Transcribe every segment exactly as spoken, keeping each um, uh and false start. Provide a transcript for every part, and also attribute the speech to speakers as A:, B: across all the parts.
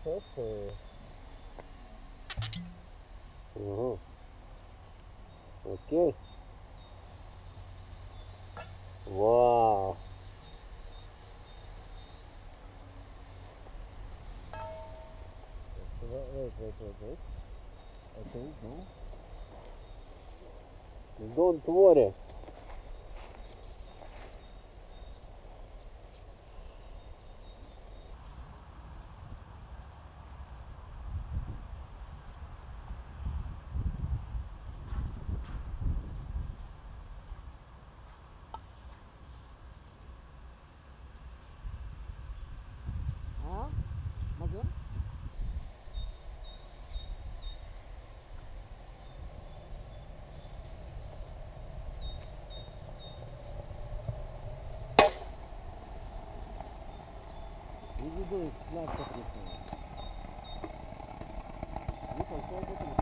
A: Pepper. Uhum. Ok. Wow. Wait, wait, wait, wait, wait. Okay, no. Don't worry.
B: Ah, Madun? You will do it, not for this one. You can try it.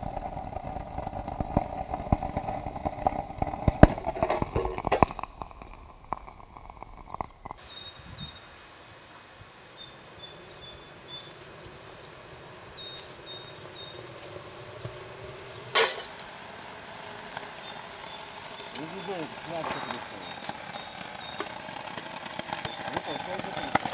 B: You will do it, not for this one. You can try it.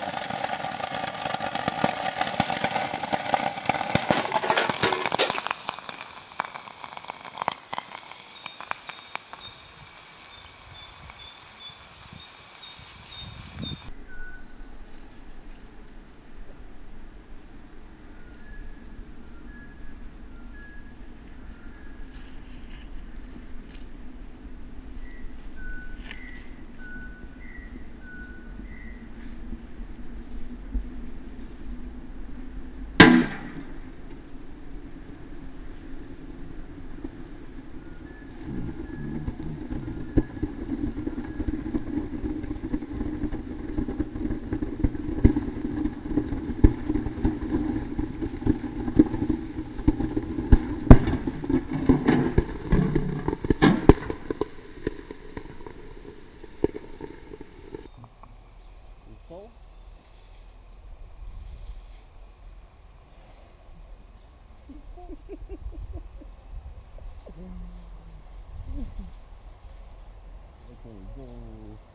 B: So? Okay, go.